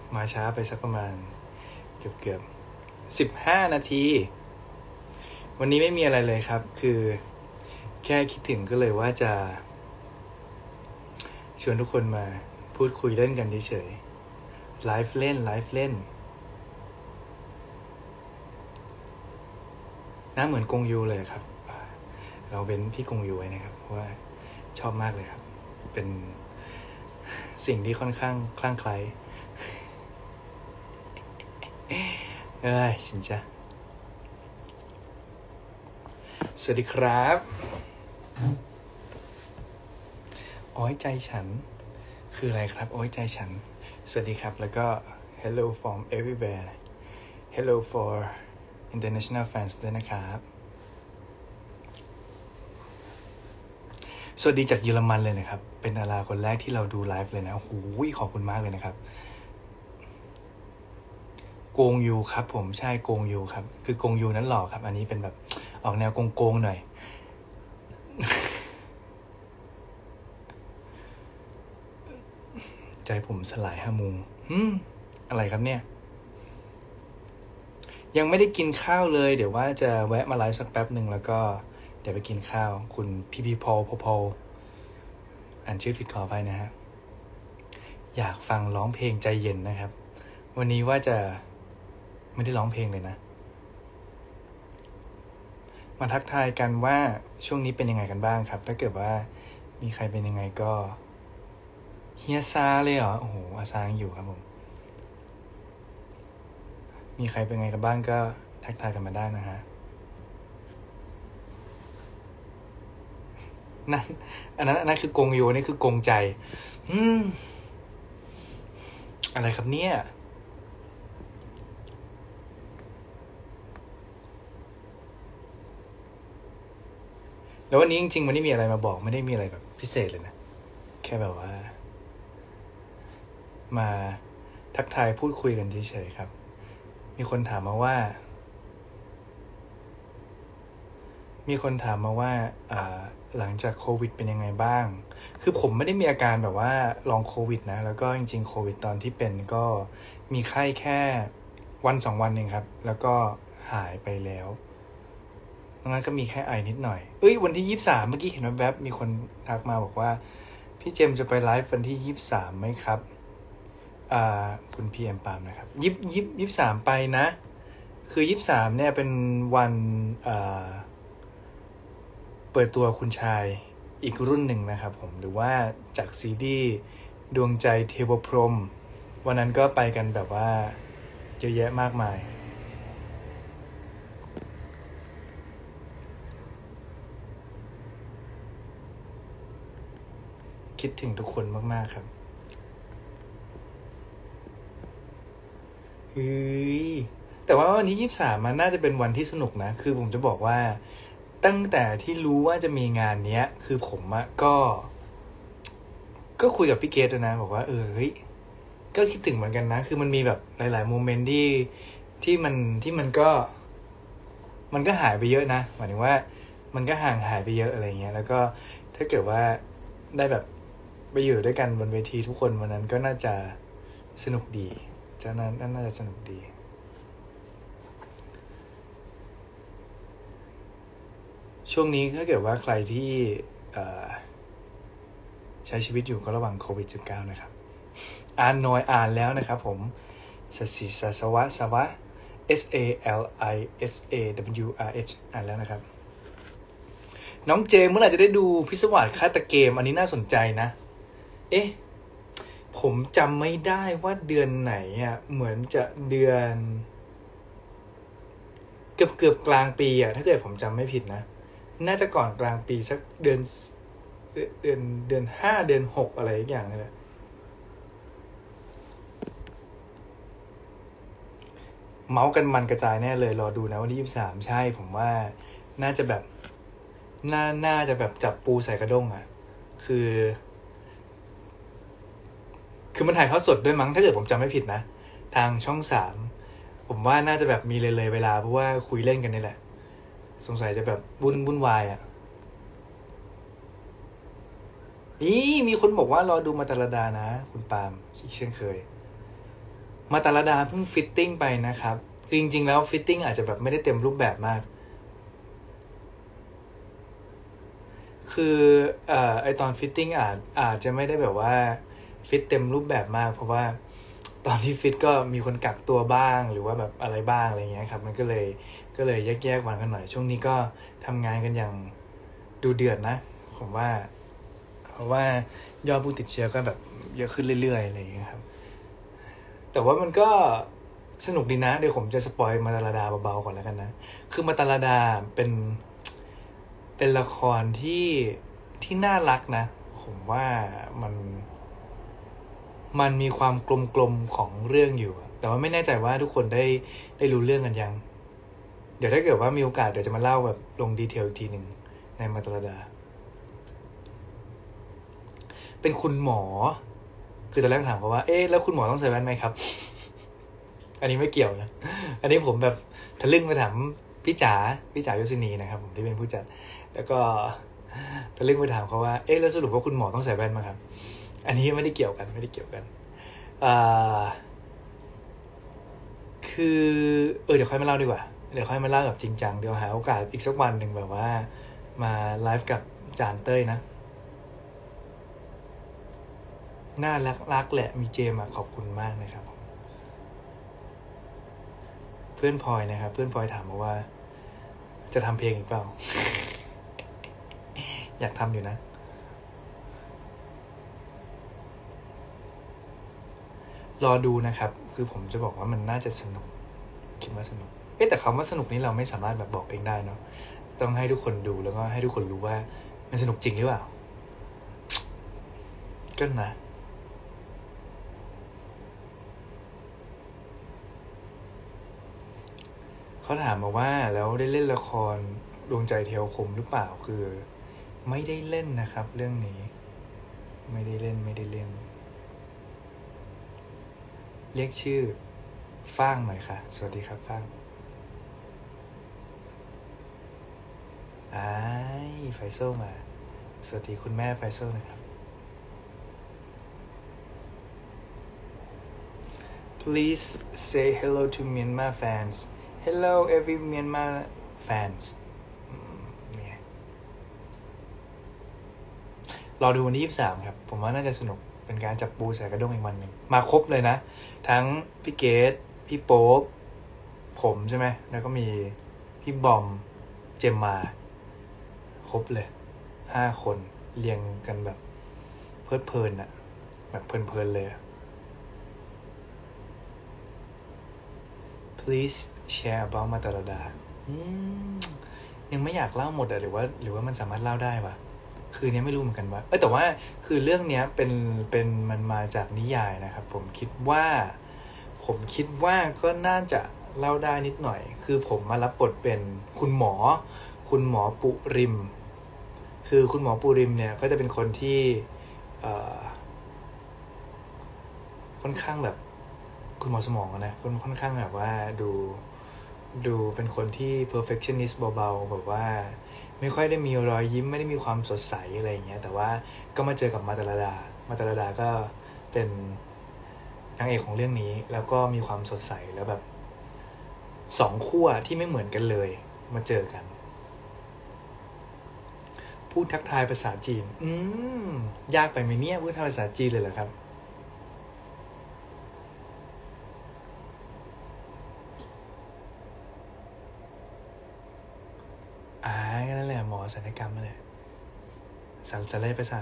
มาช้าไปสักประมาณเกือบ15 นาทีวันนี้ไม่มีอะไรเลยครับคือแค่คิดถึงก็เลยว่าจะชวนทุกคนมาพูดคุยเล่นกันเฉยๆไลฟ์เล่นน่าเหมือนกงยูเลยครับเราเป็นพี่กงยูไว้นะครับเพราะว่าชอบมากเลยครับเป็นสิ่งที่ค่อนข้างคลั่งไคล้ชินจ้ะสวัสดีครับอ้อยใจฉันคืออะไรครับอ้อยใจฉันสวัสดีครับแล้วก็ hello from everywhere hello for international fans ด้วยนะครับสวัสดีจากเยอรมันเลยนะครับเป็นดาราคนแรกที่เราดูไลฟ์เลยนะโอ้โหขอบคุณมากเลยนะครับโกงยูครับผมใช่โกงยูครับคือโกงยูนั้นหล่อครับอันนี้เป็นแบบออกแนวโกงหน่อย ใจผมสลายฮะมูอะไรครับเนี่ยยังไม่ได้กินข้าวเลยเดี๋ยวว่าจะแวะมาไลฟ์สักแป๊บหนึ่งแล้วก็เดี๋ยวไปกินข้าวคุณพี่พอลอ่านชื่อผิดขอไปนะฮะอยากฟังร้องเพลงใจเย็นนะครับวันนี้ว่าจะไม่ได้ร้องเพลงเลยนะมาทักทายกันว่าช่วงนี้เป็นยังไงกันบ้างครับถ้าเกิดว่ามีใครเป็นยังไงก็เฮียซาเลยเหรอโอ้โหอาซายังอยู่ครับผมมีใครเป็นไงกันบ้างก็ทักทายกันมาได้นะฮะนั่นอันนั้นคือกงโยนี่คือกงใจอะไรครับเนี่ยแล้ววันนี้จริงๆวันนี้มีอะไรมาบอกไม่ได้มีอะไรแบบพิเศษเลยนะแค่แบบว่ามาทักทายพูดคุยกันเฉยๆครับมีคนถามมาว่าหลังจากโควิดเป็นยังไงบ้างคือผมไม่ได้มีอาการแบบว่าลองโควิดนะแล้วก็จริงๆโควิดตอนที่เป็นก็มีไข้แค่1-2 วันเองครับแล้วก็หายไปแล้วดังนั้นก็มีแค่ไอนิดหน่อยวันที่23เมื่อกี้เห็นแวบๆมีคนทักมาบอกว่าพี่เจมจะไปไลฟ์วันที่23ไหมครับคุณพีเอ็มปามนะครับ23ไปนะคือ23เนี่ยเป็นวันเปิดตัวคุณชายอีกรุ่นหนึ่งนะครับผมหรือว่าจากซีดีดวงใจเทวพรหมวันนั้นก็ไปกันแบบว่าเยอะแยะมากมายคิดถึงทุกคนมากๆครับแต่ว่าวันที่23มันน่าจะเป็นวันที่สนุกนะคือผมจะบอกว่าตั้งแต่ที่รู้ว่าจะมีงานเนี้ยคือผมอะก็คุยกับพี่เกตนะบอกว่าก็คิดถึงเหมือนกันนะคือมันมีแบบหลายๆโมเมนต์ที่มันก็หายไปเยอะนะหมายถึงว่ามันก็ห่างหายไปเยอะอะไรเงี้ยแล้วก็ถ้าเกิดว่าได้แบบไปอยู่ด้วยกันบนเวทีทุกคนวันนั้นก็น่าจะสนุกดีน่าจะสนุกดีช่วงนี้ถ้าเกิดว่าใครที่ใช้ชีวิตอยู่ก็ระวังโควิด -19 นะครับอ่านน้อยอ่านแล้วนะครับผมสวะSALISAWRH อ่านแล้วนะครับน้องเจเมื่อไหร่จะได้ดูพิศวาสฆาตเกมอันนี้น่าสนใจนะผมจำไม่ได้ว่าเดือนไหนอ่ะเหมือนจะเดือนเกือบกลางปีอ่ะถ้าเกิดผมจำไม่ผิดนะน่าจะก่อนกลางปีสักเดือน5 เดือน6อะไรอย่างเงี้ยเมาส์กันมันกระจายแน่เลยรอดูนะวันที่23ใช่ผมว่าน่าจะแบบน่าจะแบบจับปูใส่กระด้งอ่ะคือมันถ่ายทอดสดด้วยมั้งถ้าเกิดผมจำไม่ผิดนะทางช่อง3ผมว่าน่าจะแบบมีเลยเวลาเพราะว่าคุยเล่นกันนี่แหละสงสัยจะแบบวุ่นวายอ่ะมีคนบอกว่ารอดูมาตาลดานะคุณปาล์มเช่นเคยมาตาลดาเพิ่งฟิตติ้งไปนะครับคือจริงๆแล้วฟิตติ้งอาจจะแบบไม่ได้เต็มรูปแบบมากคือไอตอนฟิตติ้งอาจจะไม่ได้แบบว่าฟิตเต็มรูปแบบมากเพราะว่าตอนที่ฟิตก็มีคนกักตัวบ้างหรือว่าแบบอะไรบ้างอะไรเงี้ยครับมันก็เลยแยกวันกันหน่อยช่วงนี้ก็ทำงานกันอย่างดูเดือดนะผมว่าเพราะว่ายอดผู้ติดเชื้อก็แบบเยอะขึ้นเรื่อยๆอะไรอย่างเงี้ยครับแต่ว่ามันก็สนุกดีนะเดี๋ยวผมจะสปอยมาตาลดาเบาๆก่อนแล้วกันนะคือมาตาลดาเป็นละครที่น่ารักนะผมว่ามันมีความกลมๆของเรื่องอยู่แต่ว่าไม่แน่ใจว่าทุกคนได้รู้เรื่องกันยังเดี๋ยวถ้าเกิดว่ามีโอกาสเดี๋ยวจะมาเล่าแบบลงดีเทลอีกทีหนึ่งในมาตาลดาเป็นคุณหมอคือตอนแรกถามเขาว่าเอ๊ะแล้วคุณหมอต้องใส่แว่นไหมครับ อันนี้ไม่เกี่ยวนะอันนี้ผมแบบทะลึ่งไปถามพี่จ๋ายศินีนะครับผมที่เป็นผู้จัดแล้วก็ทะลึ่งไปถามเขาว่าเอ๊ะแล้วสรุปว่าคุณหมอต้องใส่แว่นไหมครับอันนี้ไม่ได้เกี่ยวกันคือเดี๋ยวค่อยมาเล่าดีกว่าเดี๋ยวค่อยมาเล่าแบบจริงจังเดี๋ยวหาโอกาสอีกสักวันหนึ่งแบบว่ามาไลฟ์กับจานเต้ยนะน่ารักแหละมีเจมขอบคุณมากนะครับเพื่อนพลอยนะครับเพื่อนพลอยถามมาว่าจะทำเพลงอีกเปล่า อยากทำอยู่นะรอดูนะครับคือผมจะบอกว่ามันน่าจะสนุกคิดว่าสนุกแต่คำว่าสนุกนี้เราไม่สามารถแบบบอกเองได้เนาะต้องให้ทุกคนดูแล้วก็ให้ทุกคนรู้ว่ามันสนุกจริงหรือเปล่าก็นะเขาถามมาว่าแล้วได้เล่นละครดวงใจเทวคมหรือเปล่าคือไม่ได้เล่นนะครับเรื่องนี้ไม่ได้เล่นเรียกชื่อฟ้างหน่อยค่ะสวัสดีครับฟ้างไฟโซมาสวัสดีคุณแม่ไฟโซนะครับ Please say hello to Myanmar fans Hello every Myanmar fans เนี่ยรอดูวันที่23ครับผมว่าน่าจะสนุกเป็นการจับปูใส่กระด้งอีกวันหนึ่งมาครบเลยนะทั้งพี่เกดพี่โป๊ปผมใช่ไหมแล้วก็มีพี่บอมเจมมาครบเลย5คนเรียงกันแบบเพลินอะแบบเพลินเลย Please share about มาตาลดายังไม่อยากเล่าหมดหรือว่ามันสามารถเล่าได้ปะคือเนี้ยไม่รู้เหมือนกันว่าแต่ว่าคือเรื่องเนี้ยเป็นมันมาจากนิยายนะครับผมคิดว่าก็น่าจะเล่าได้นิดหน่อยคือผมมารับบทเป็นคุณหมอปุริมคือคุณหมอปุริมเนี่ยก็จะเป็นคนที่ค่อนข้างแบบคุณหมอสมองนะค่อนข้างแบบว่าดูเป็นคนที่ perfectionist เบาๆแบบว่าไม่ค่อยได้มีรอยยิ้มไม่ได้มีความสดใสอะไรอย่างเงี้ยแต่ว่าก็มาเจอกับมาตาลดาก็เป็นนางเอกของเรื่องนี้แล้วก็มีความสดใสแล้วแบบสองขั้วที่ไม่เหมือนกันเลยมาเจอกันพูดทักทายภาษาจีนยากไปไหมเนี่ยพูดทักทายภาษาจีนเลยเหรอครับนั่นแหละหมอศัลยกรรมนั่นแหละศัลยประสาท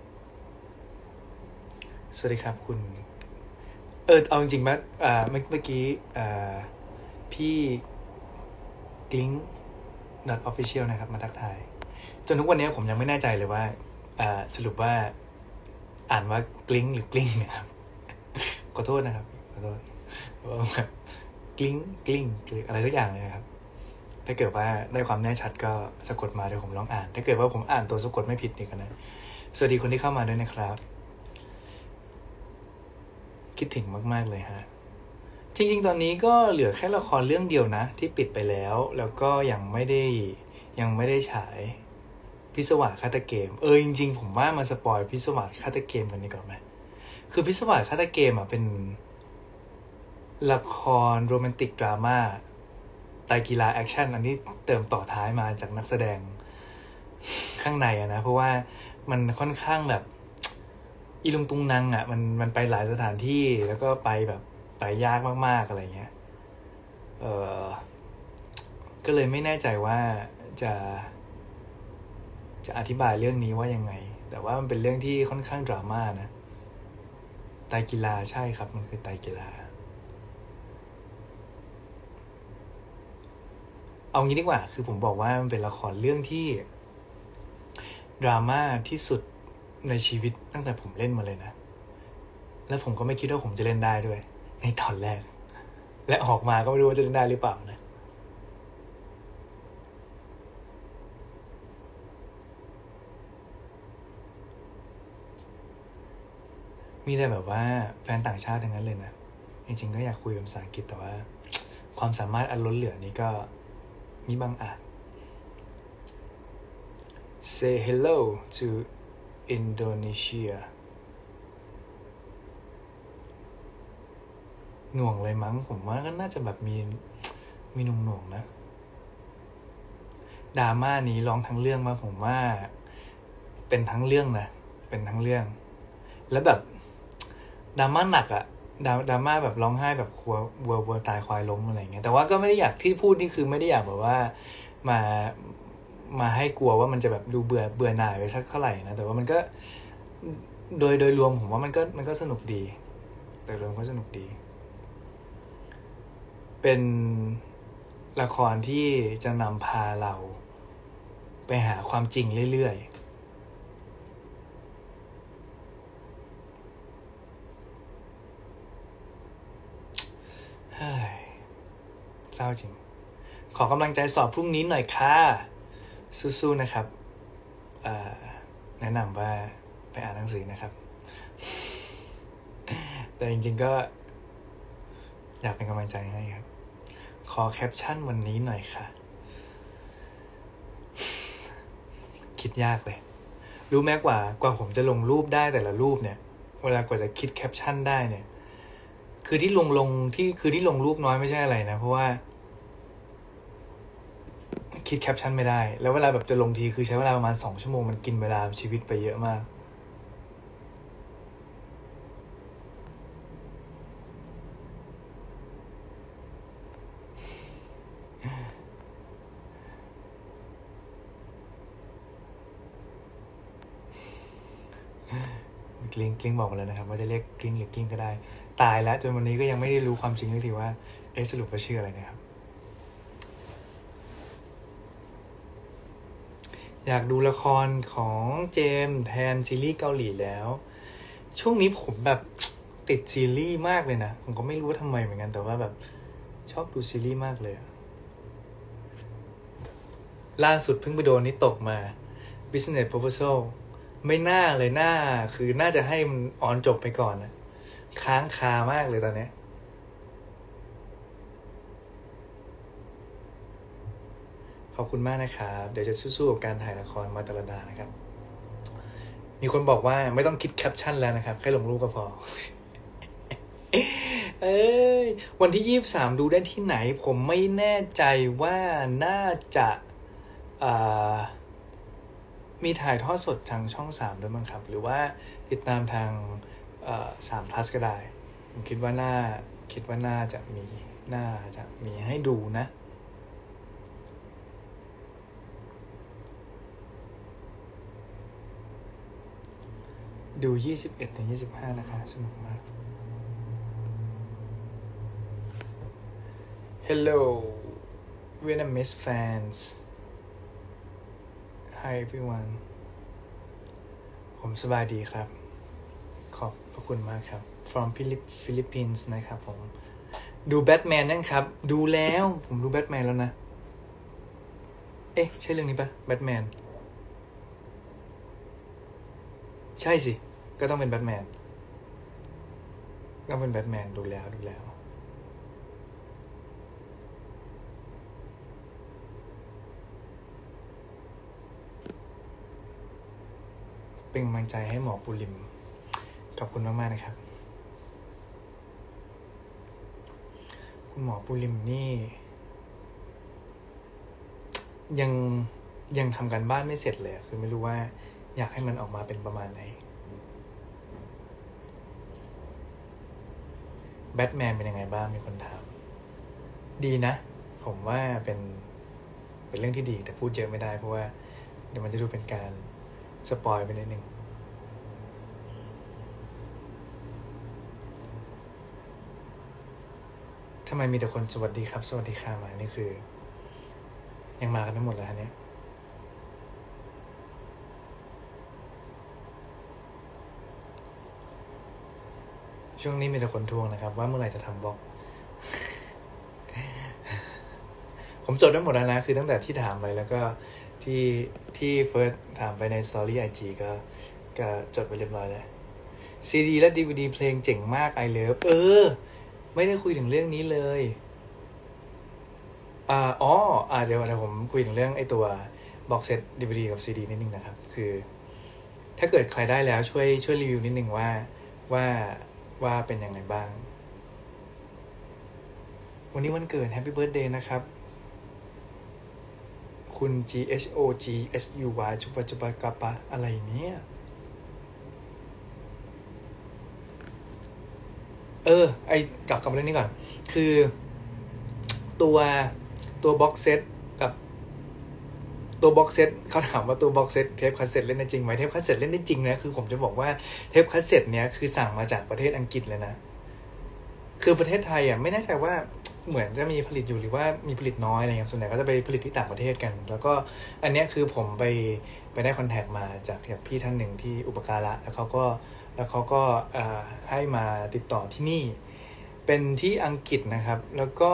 สวัสดีครับคุณเอาจริงๆเมื่อกี้พี่กลิ้ง not official นะครับมาทักทายจนทุกวันนี้ผมยังไม่แน่ใจเลยว่าสรุปว่าอ่านว่ากลิ้งหรือกลิ้งนะครับขอโทษนะครับขอโทษแบบกลิ้งอะไรทุกอย่างเลยนะครับถ้าเกิดว่าได้ความแน่ชัดก็สะกดมาเดี๋ยวผมลองอ่านถ้าเกิดว่าผมอ่านตัวสะกดไม่ผิดนี่กันนะสวัสดีคนที่เข้ามาด้วยนะครับคิดถึงมากๆเลยฮะจริงๆตอนนี้ก็เหลือแค่ละครเรื่องเดียวนะที่ปิดไปแล้วก็ยังไม่ได้ฉายพิศวาสฆาตเกมจริงๆผมว่ามาสปอยพิศวาสฆาตเกมกันดีกว่าไหมคือพิศวาสฆาตเกมเป็นละครโรแมนติกดราม่าไตรกีฬาแอคชั่นอันนี้เติมต่อท้ายมาจากนักแสดงข้างในนะเพราะว่ามันค่อนข้างแบบอีลุงตุงนังมันไปหลายสถานที่แล้วก็ไปแบบไปยากมากๆอะไรเงี้ยก็เลยไม่แน่ใจว่าจะอธิบายเรื่องนี้ว่ายังไงแต่ว่ามันเป็นเรื่องที่ค่อนข้างดราม่านะไตรกีฬาใช่ครับมันคือไตรกีฬาเอางี้ดีกว่าคือผมบอกว่ามันเป็นละครเรื่องที่ดราม่าที่สุดในชีวิตตั้งแต่ผมเล่นมาเลยนะแล้วผมก็ไม่คิดว่าผมจะเล่นได้ด้วยในตอนแรกและออกมาก็ไม่รู้ว่าจะเล่นได้หรือเปล่านะมีแต่แบบว่าแฟนต่างชาติทั้งนั้นเลยนะจริงๆก็อยากคุยภาษาอังกฤษแต่ว่าความสามารถอันล้นเหลือนี้ก็มีบางอาจ Say hello to Indonesia หน่วงเลยมั้งผมว่าก็น่าจะแบบมีหน่วงนะดราม่านี้ร้องทั้งเรื่องมาผมว่าเป็นทั้งเรื่องนะเป็นทั้งเรื่องแล้วแบบดราม่าหนักดราม่าแบบร้องไห้แบบวัวตายควายล้มอะไรเงี้ยแต่ว่าก็ไม่ได้อยากที่พูดนี่คือไม่ได้อยากแบบว่ามาให้กลัวว่ามันจะแบบดูเบื่อหน่ายไปสักเท่าไหร่นะแต่ว่ามันก็โดยรวมผมว่ามันก็สนุกดีแต่รวมก็สนุกดีเป็นละครที่จะนำพาเราไปหาความจริงเรื่อยๆเฮ้ยเศร้าจริงขอกำลังใจสอบพรุ่งนี้หน่อยค่ะสู้ๆนะครับแนะนำว่าไปอ่านหนังสือนะครับแต่จริงๆก็อยากเป็นกำลังใจให้ครับขอแคปชั่นวันนี้หน่อยค่ะคิดยากเลยรู้ไหมกว่าผมจะลงรูปได้แต่ละรูปเนี่ยเวลากว่าจะคิดแคปชั่นได้เนี่ยคือที่ลงรูปน้อยไม่ใช่อะไรนะเพราะว่าคิดแคปชั่นไม่ได้แล้วเวลาแบบจะลงทีคือใช้เวลาประมาณ2 ชั่วโมงมันกินเวลาชีวิตไปเยอะมากกลิ้งบอกมาแล้วนะครับว่าจะเรียกกลิ้งหรือกลิ้งก็ได้ตายแล้วจนวันนี้ก็ยังไม่ได้รู้ความจริงเลยทีว่าสรุปว่าชื่ออะไรนะครับอยากดูละครของเจมส์แทนซีรีส์เกาหลีแล้วช่วงนี้ผมแบบติดซีรีส์มากเลยนะผมก็ไม่รู้ว่าทำไมเหมือนกันแต่ว่าแบบชอบดูซีรีส์มากเลยล่าสุดเพิ่งไปโดนนี้ตกมา Business Proposal ไม่น่าเลยคือน่าจะให้มันออนจบไปก่อนนะค้างคามากเลยตอนนี้ขอบคุณมากนะครับเดี๋ยวจะสู้ๆกับการถ่ายละครมาตรดานะครับมีคนบอกว่าไม่ต้องคิดแคปชั่นแล้วนะครับแค่ลงรูปก็พอ วันที่23ดูได้ที่ไหนผมไม่แน่ใจว่าน่าจะมีถ่ายทอดสดทางช่อง3ด้วยมั้งครับหรือว่าติดตามทาง3 plus ก็ได้ผมคิดว่าน่าจะมีให้ดูนะดู21-25นะคะสนุกมาก Hello Vietnamese fans Hi everyone ผมสบายดีครับขอบพระคุณมากครับ from Philippines นะครับผมดูแบทแมนยังครับดูแล้วผมดูแบทแมนแล้วนะใช่เรื่องนี้ปะแบทแมนใช่สิก็ต้องเป็นแบทแมนดูแล้วเป็นกำลังใจให้หมอปูริมขอบคุณมากๆนะครับคุณหมอปุริมนี่ยังทำการบ้านไม่เสร็จเลยคือไม่รู้ว่าอยากให้มันออกมาเป็นประมาณไหนแบทแมนเป็นยังไงบ้างมีคนถามดีนะผมว่าเป็นเรื่องที่ดีแต่พูดเยอะไม่ได้เพราะว่าเดี๋ยวมันจะดูเป็นการสปอยไปนิดนึงทำไมมีแต่คนสวัสดีครับสวัสดีค่ะมานี่คือยังมากันไม่หมดแล้วเนี่ยช่วงนี้มีแต่คนทวงนะครับว่าเมื่อไหร่จะทำบล็อก ผมจดได้หมดแล้วนะคือตั้งแต่ที่ถามไปแล้วก็ที่เฟิร์สถามไปในสตอรี่ IG ก็จดไปเรียบร้อยแล้วซีดีและ DVD เพลงเจ๋งมาก I love ไม่ได้คุยถึงเรื่องนี้เลยเดี๋ยวผมคุยถึงเรื่องไอ้ตัวบ็อกเซต DVD กับ CD นิดนึงนะครับคือถ้าเกิดใครได้แล้วช่วยรีวิวนิดนึงว่าเป็นยังไงบ้างวันนี้วันเกิด Happy Birthday นะครับคุณ GHOGSUY ชุบจุบกะปะอะไรเนี่ยกลับมาเรื่องนี้ก่อนคือตัวบ็อกเซตกับตัวบ็อกเซตเขาถามว่าตัวบ็อกเซตเทปคาสเซ็ตเล่นได้จริงไหมเทปคาสเซ็ตเล่นได้จริงนะคือผมจะบอกว่าเทปคาสเซ็ตเนี้ยคือสั่งมาจากประเทศอังกฤษเลยนะคือประเทศไทยไม่แน่ใจว่าเหมือนจะมีผลิตอยู่หรือว่ามีผลิตน้อยอะไรอย่างส่วนใหญ่ก็จะไปผลิตที่ต่างประเทศกันแล้วก็อันนี้คือผมไปได้คอนแทคมาจากพี่ท่านหนึ่งที่อุปการะแล้วเขาก็ให้มาติดต่อที่นี่เป็นที่อังกฤษนะครับแล้วก็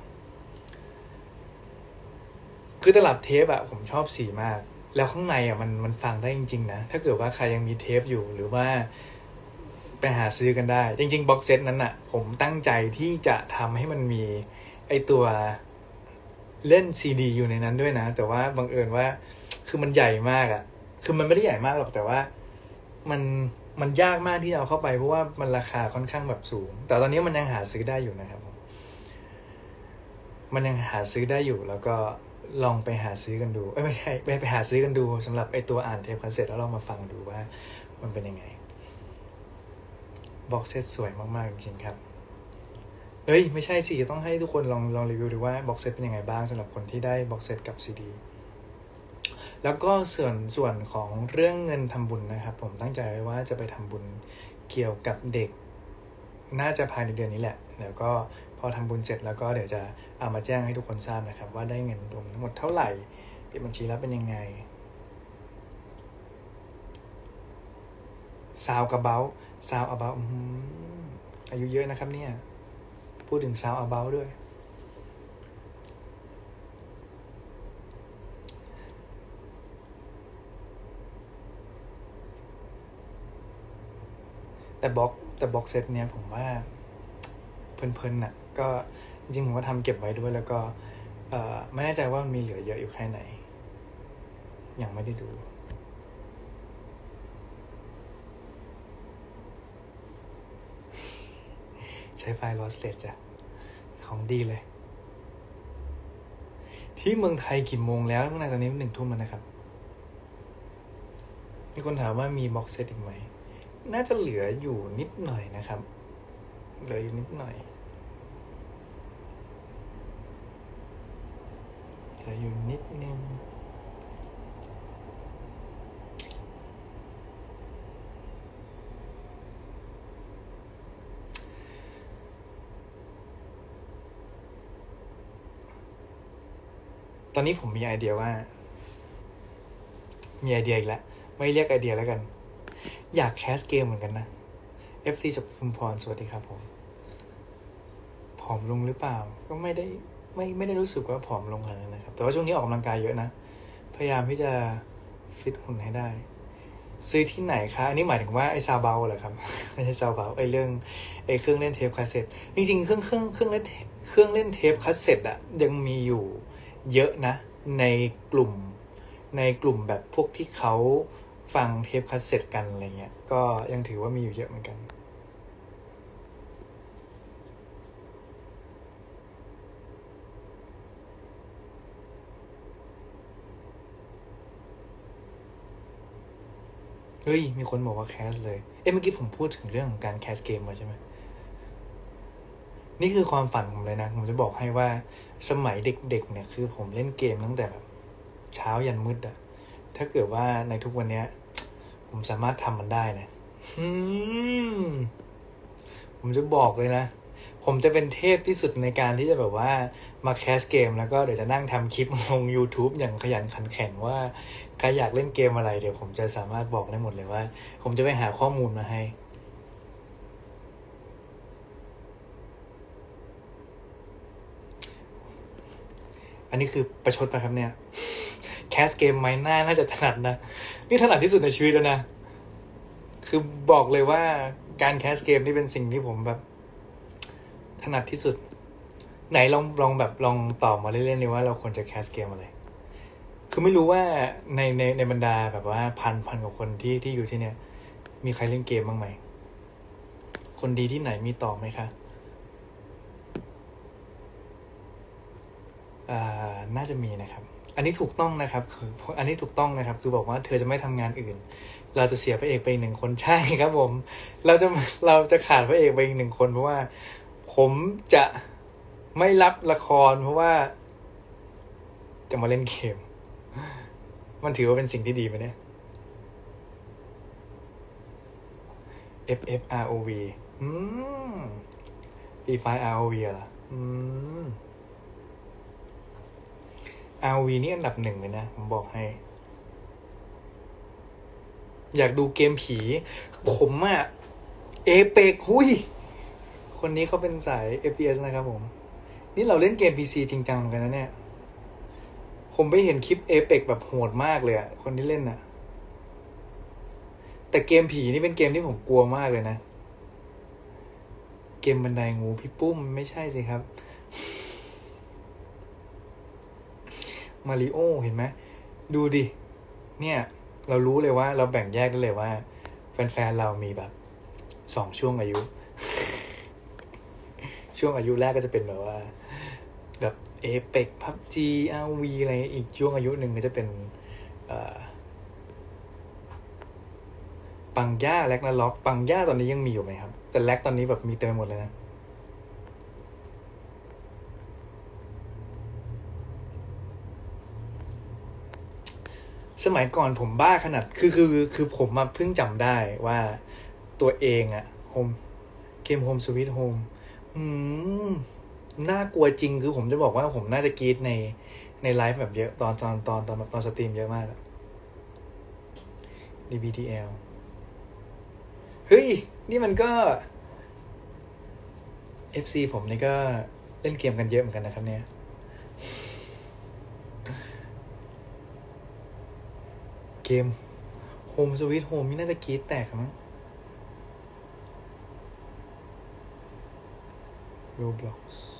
คือตลับเทปผมชอบสีมากแล้วข้างในมันฟังได้จริงๆนะถ้าเกิดว่าใครยังมีเทปอยู่หรือว่าไปหาซื้อกันได้จริงๆบ็อกเซตนั้นผมตั้งใจที่จะทำให้มันมีไอตัวเล่นซีดีอยู่ในนั้นด้วยนะแต่ว่าบังเอิญว่าคือมันใหญ่มากคือมันไม่ได้ใหญ่มากหรอกแต่ว่ามันยากมากที่จะเอาเข้าไปเพราะว่ามันราคาค่อนข้างแบบสูงแต่ตอนนี้มันยังหาซื้อได้อยู่นะครับมันยังหาซื้อได้อยู่แล้วก็ลองไปหาซื้อกันดูไม่ใช่ไปหาซื้อกันดูสำหรับไอตัวอ่านเทปคาสเซ็ตแล้วลองมาฟังดูว่ามันเป็นยังไงบ็อกเซตสวยมากๆจริงๆครับไม่ใช่สิต้องให้ทุกคนลองรีวิวดูว่าบ็อกเซตเป็นยังไงบ้างสำหรับคนที่ได้บ็อกเซตกับซีดีแล้วก็ส่วนของเรื่องเงินทำบุญนะครับผมตั้งใจไว้ว่าจะไปทำบุญเกี่ยวกับเด็กน่าจะภายในเดือนนี้แหละแล้วก็พอทำบุญเสร็จแล้วก็เดี๋ยวจะเอามาแจ้งให้ทุกคนทราบนะครับว่าได้เงินรวมทั้งหมดเท่าไหร่ปิดบัญชีแล้วเป็นยังไงซาวกระเบ้าอายุเยอะนะครับเนี่ยพูดถึงซาวอาเบ้าด้วยแต่บ็อกเซตเนี้ยผมว่าเพลินก็จริงๆผมก็ทำเก็บไว้ด้วยแล้วก็ไม่แน่ใจว่ามันมีเหลือเยอะอยู่แค่ไหนยังไม่ได้ดูใช้ไฟล์ Lost State จ้ะของดีเลยที่เมืองไทยกี่โมงแล้วเมื่อไหร่ตอนนี้1 ทุ่มแล้วนะครับมีคนถามว่ามีบ็อกเซตอีกไหมน่าจะเหลืออยู่นิดหน่อยนะครับเหลืออยู่นิดหน่อยเหลืออยู่นิดนึงตอนนี้ผมมีไอเดียว่ามีไอเดียอีกแล้วไม่เรียกไอเดียแล้วกันอยากแคสเกมเหมือนกันนะ FC จากฟุมพรสวัสดีครับผมผอมลงหรือเปล่าก็ไม่ได้รู้สึกว่าผอมลงขนาดนั้นนะครับแต่ว่าช่วงนี้ออกกำลังกายเยอะนะพยายามที่จะฟิตหุ่นให้ได้ซื้อที่ไหนคะอันนี้หมายถึงว่าไอ้ซาวเบลเหรอครับไม่ใช่ซาวเบลเครื่องเล่นเทปคาสเซ็ตจริงๆเครื่องเล่นเทปคาสเซ็ตยังมีอยู่เยอะนะในกลุ่มแบบพวกที่เขาฟังเทปคาสเซ็ตกันอะไรเงี้ยก็ยังถือว่ามีอยู่เยอะเหมือนกันเฮ้ยมีคนบอกว่าแคสเลยเมื่อกี้ผมพูดถึงเรื่องของการแคสเกมมาใช่ไหมนี่คือความฝันผมเลยนะผมจะบอกให้ว่าสมัยเด็กๆเนี่ยคือผมเล่นเกมตั้งแต่แบบเช้ายันมืดอะถ้าเกิดว่าในทุกวันนี้ผมสามารถทำมันได้นะผมจะบอกเลยนะผมจะเป็นเทพที่สุดในการที่จะแบบว่ามาแคสเกมแล้วก็เดี๋ยวจะนั่งทำคลิปลง YouTube อย่างขยันขันแข็งว่าใครอยากเล่นเกมอะไรเดี๋ยวผมจะสามารถบอกได้หมดเลยว่าผมจะไปหาข้อมูลมาให้อันนี้คือประชดป่ะครับเนี่ยแคสเกมไหมน่าจะถนัดนะนี่ถนัดที่สุดในชีวิตแล้วนะคือบอกเลยว่าการแคสเกมนี่เป็นสิ่งที่ผมแบบถนัดที่สุดไหนลองแบบลองตอบมาเล่นๆเลยว่าเราควรจะแคสเกมอะไรคือไม่รู้ว่าในบรรดาแบบว่าพันกว่าคนที่อยู่ที่เนี่ยมีใครเล่นเกมบ้างไหมคนดีที่ไหนมีตอบไหมคะน่าจะมีนะครับอันนี้ถูกต้องนะครับคืออันนี้ถูกต้องนะครับคือบอกว่าเธอจะไม่ทำงานอื่นเราจะเสียพระเอกไปอีก1 คนใช่ครับผมเราจะขาดพระเอกไปอีก1 คนเพราะว่าผมจะไม่รับละครเพราะว่าจะมาเล่นเกมมันถือว่าเป็นสิ่งที่ดีไหมเนี่ย FFROV Free Fire ROV เหรอROV นี่อันดับ 1เลยนะผมบอกให้อยากดูเกมผีผมอะเอเปกหุยคนนี้เขาเป็นสาย FPS นะครับผมนี่เราเล่นเกม PC จริงจังเหมือนกันนะเนี่ยผมไปเห็นคลิปเอเปกแบบโหดมากเลยอะคนที่เล่นอะแต่เกมผีนี่เป็นเกมที่ผมกลัวมากเลยนะเกมบันไดงูพี่ปุ้มไม่ใช่สิครับมาริโอเห็นไหมดูดิเนี่ยเรารู้เลยว่าเราแบ่งแยกได้เลยว่าแฟนๆเรามีแบบ2 ช่วงอายุ ช่วงอายุแรกก็จะเป็นแบบว่าแบบเอเปกพับจีRVอะไรอีกช่วงอายุหนึ่งก็จะเป็นปังย่าแลกนาล็อกปังย่าตอนนี้ยังมีอยู่ไหมครับแต่แลกตอนนี้แบบมีเต็มหมดเลยนะสมัยก่อนผมบ้าขนาดคือผมมาเพิ่งจำได้ว่าตัวเองอะโฮมเกมโฮมสวีทโฮมน่ากลัวจริงคือผมจะบอกว่าผมน่าจะกรี๊ดในไลฟ์แบบเยอะตอนสตรีมเยอะมาก DBTL เฮ้ยนี่มันก็ FC ผมนี่ก็เล่นเกมกันเยอะเหมือนกันนะครับเนี่ยเกม Home Sweet Home นี่น่าจะกรี๊ดแตกมั้ง Roblox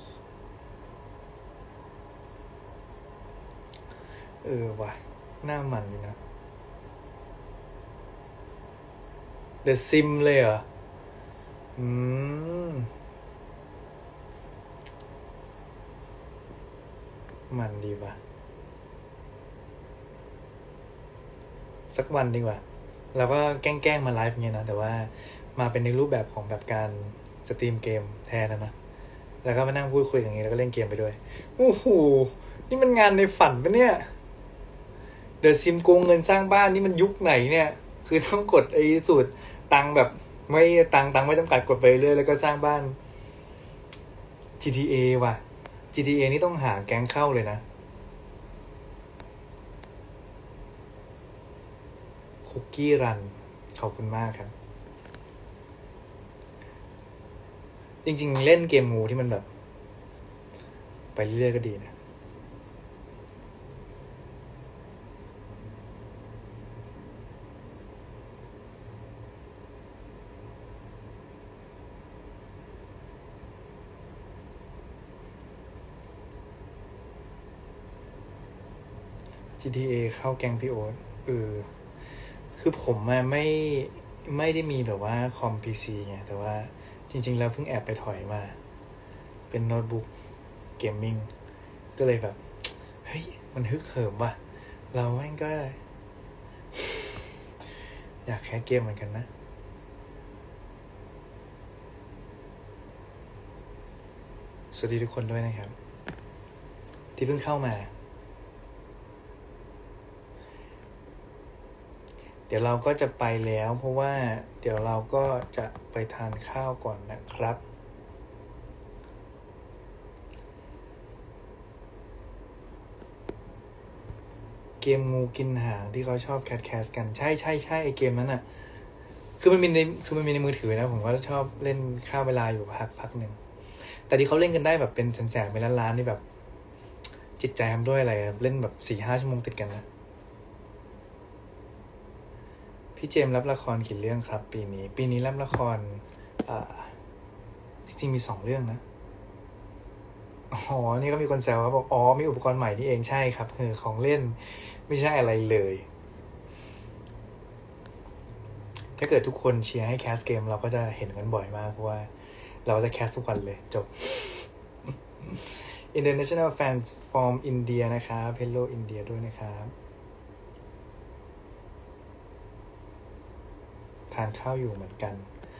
ว่ะหน้ามันดีนะ The Sim เลยเหรอมันดีป่ะสักวันดีกว่าเราก็แกล้งมาไลฟ์เงี้ยนะแต่ว่ามาเป็นในรูปแบบของแบบการสตรีมเกมแทนนะแล้วก็มานั่งพูดคุยอย่างงี้แล้วก็เล่นเกมไปด้วยโอ้โหนี่มันงานในฝันปะเนี่ยเดอะซิมโกงเงินสร้างบ้านนี่มันยุคไหนเนี่ยคือต้องกดไอ้สูตรตังแบบไม่ตังไม่จำกัดกดไปเรื่อยแล้วก็สร้างบ้าน GTA ว่ะ GTA นี่ต้องหาแก๊งเข้าเลยนะคุกกี้รันขอบคุณมากครับจริงๆเล่นเกมงูที่มันแบบไปเรื่อยๆก็ดีนะGTA เข้าแก๊งพี่โอ๊ตคือผมไม่ได้มีแบบว่าคอม PC ไงแต่ว่าจริงๆแล้วเพิ่งแอบไปถอยมาเป็นโน้ตบุ๊กเกมมิ่งก็เลยแบบเฮ้ยมันฮึกเหิมว่ะเราแม่งก็อยากแคสเกมเหมือนกันนะสวัสดีทุกคนด้วยนะครับที่เพิ่งเข้ามาเดี๋ยวเราก็จะไปแล้วเพราะว่าเดี๋ยวเราก็จะไปทานข้าวก่อนนะครับเกมงูกินหางที่เขาชอบแคสกันใช่ไอเกมนั้นอ่ะคือมันมีในมือถือนะผมก็ชอบเล่นข้าวเวลาอยู่พักหนึ่งแต่ที่เขาเล่นกันได้แบบเป็นแสนๆเป็นล้านๆนี่แบบจิตใจทำด้วยอะไรเล่นแบบ 4-5 ชั่วโมงติดกันนะพี่เจมส์รับละครกี่เรื่องครับปีนี้รับละครจริงๆมี2เรื่องนะอ๋อนี่ก็มีคนแซวครับบอกอ๋อมีอุปกรณ์ใหม่นี่เองใช่ครับคือของเล่นไม่ใช่อะไรเลยถ้าเกิดทุกคนเชียร์ให้แคสเกมเราก็จะเห็นกันบ่อยมากเพราะว่าเราจะแคสทุกวันเลยจบ International Fans from India นะครับ Hello India ด้วยนะครับทานข้าวอยู่เหมือนกัน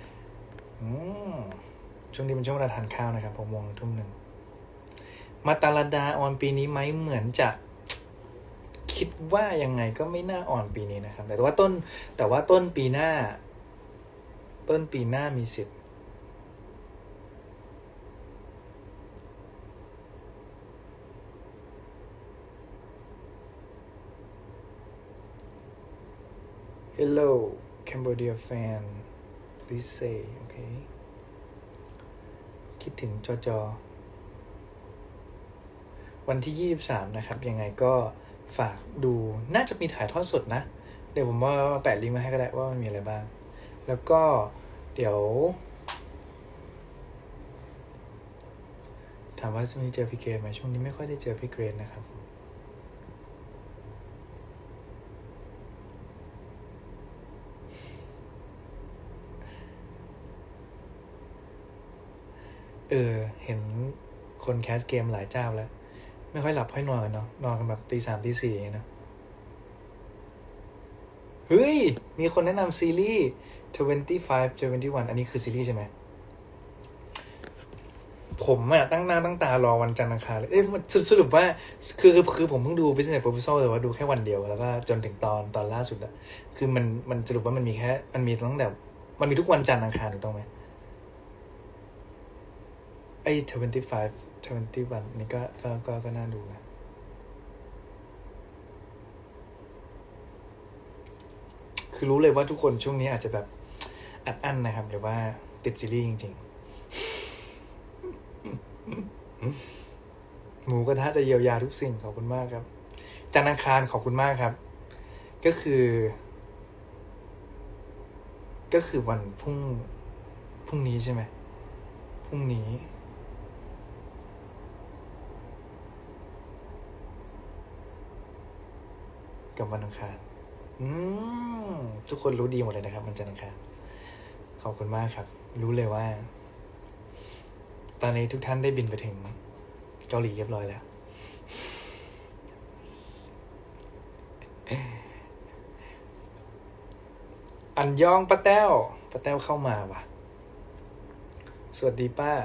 ช่วงนี้เป็นช่วงเวลาทานข้าวนะครับ6 โมงถึง ทุ่ม 1มาตาลดาออนปีนี้ไหมเหมือนจะคิดว่ายังไงก็ไม่น่าออนปีนี้นะครับแต่ว่าต้นปีหน้ามีสิทธิ์Hello Cambodia fan please say okay คิดถึงจอวันที่23นะครับยังไงก็ฝากดูน่าจะมีถ่ายทอดสดนะเดี๋ยวผมว่าแปะลิงก์มาให้ก็ได้ว่ามันมีอะไรบ้างแล้วก็เดี๋ยวถามว่าจะมีเจอพี่เกรดไหมช่วงนี้ไม่ค่อยได้เจอพี่เกรดนะครับเห็นคนแคสเกมหลายเจ้าแล้วไม่ค่อยหลับค่อยนอนกันเนาะนอนกันแบบตี 3 ตี 4เนาะเฮ้ยมีคนแนะนำซีรีส์25 21อันนี้คือซีรีส์ใช่ไหมผมอะตั้งหน้าตั้งตารอวันจันทร์อังคารเลยมันสรุปว่าคือผมเพิ่งดู Business Proposal แต่ว่าดูแค่วันเดียวแล้วก็จนถึงตอนล่าสุดอะคือมันสรุปว่ามันมีตั้งแต่มันมีทุกวันจันทร์อังคารถูกต้องไหมไอ้21นี่ก็น่าดูนะคือรู้เลยว่าทุกคนช่วงนี้อาจจะแบบอัดอั้นนะครับหรือว่าติดซีรีส์จริงๆหมูกระทะจะเยียวยาทุกสิ่งขอบคุณมากครับจันทร์อังคารขอบคุณมากครับก็คือวันพรุ่งนี้ใช่ไหมพรุ่งนี้กับวันอังคารทุกคนรู้ดีหมดเลยนะครับมันจันทร์อังคารขอบคุณมากครับรู้เลยว่าตอนนี้ทุกท่านได้บินไปถึงเกาหลีเรียบร้อยแล้วอันยองป้าแต้วเข้ามาว่ะสวัสดีป้า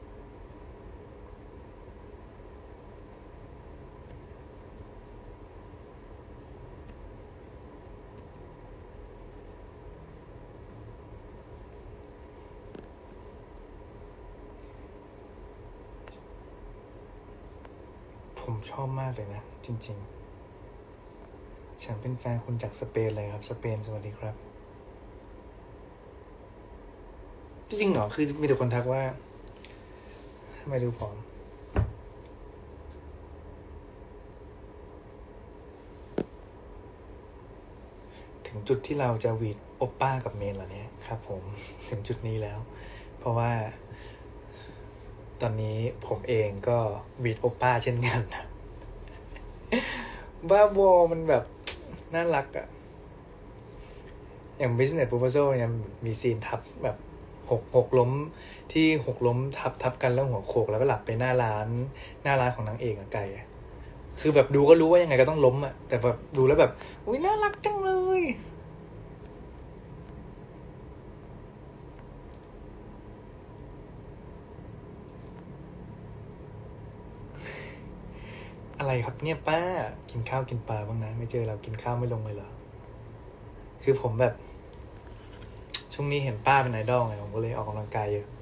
ผมชอบมากเลยนะจริงๆฉันเป็นแฟนคุณจากสเปนเลยครับสเปนสวัสดีครับจริงเหรอคือมีแต่คนทักว่าทำไมดูผอมถึงจุดที่เราจะวีดโอปป้ากับเมนแล้วเนี่ยครับผมถึงจุดนี้แล้วเพราะว่าตอนนี้ผมเองก็วีดโอปป้าเช่นกันนะบ้าบอมันแบบน่ารักอะอย่าง Business Proposal เนี่ยมีซีนทับแบบหกล้มที่6ล้มทับกันแล้วหัวโขกแล้วก็หลับไปหน้าร้านของนางเอกอะไก่คือแบบดูก็รู้ว่ายังไงก็ต้องล้มอะแต่แบบดูแล้วแบบอุ๊ยน่ารักจังเลยอะไรครับเนี่ยป้ากินข้าวกินปลาบ้างนะไม่เจอเรากินข้าวไม่ลงเลยเหรอคือผมแบบช่วงนี้เห็นป้าเป็นไอดอลไงผมก็เลยออกกำลังกายเยอะ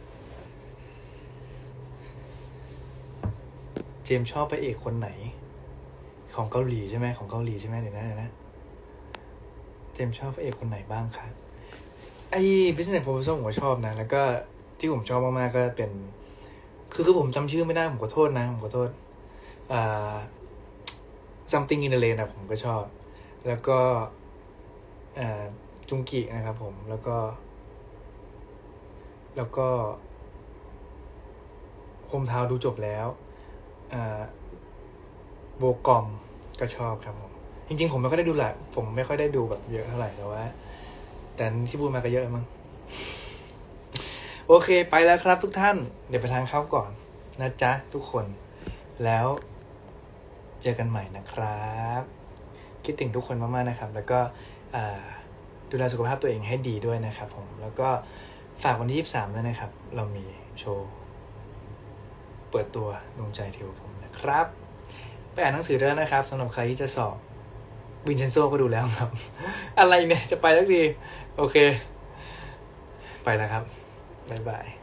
เจมชอบพระเอกคนไหนของเกาหลีใช่ไหมของเกาหลีใช่ไหมเดี๋ยวนะเจมชอบพระเอกคนไหนบ้างครับไอ้ Business Proposal ผมก็ชอบนะแล้วก็ที่ผมชอบมากๆก็เป็นคือผมจำชื่อไม่ได้ผมขอโทษนะผมขอโทษsomething in the rain นะผมก็ชอบแล้วก็จุงกินะครับผมแล้วก็โฮมทาวน์ดูจบแล้วโวกอมก็ชอบครับผมจริงๆผมไม่ค่อยได้ดูแหละผมไม่ค่อยได้ดูแบบเยอะเท่าไหร่แต่ว่าแต่ที่พูดมาก็เยอะมั้งโอเคไปแล้วครับทุกท่านเดี๋ยวไปทานข้าวก่อนนะจ๊ะทุกคนแล้วเจอกันใหม่นะครับคิดถึงทุกคนมากๆนะครับแล้วก็ดูแลสุขภาพตัวเองให้ดีด้วยนะครับผมแล้วก็ฝากวันที่23ด้วยนะครับเรามีโชว์เปิดตัวดวงใจเทวพรหมนะครับไปอ่านหนังสือด้วยนะครับสำหรับใครที่จะสอบวินเชนโซก็ดูแล้วครับอะไรเนี่ยจะไปสักทีโอเคไปแล้วครับบ๊ายบาย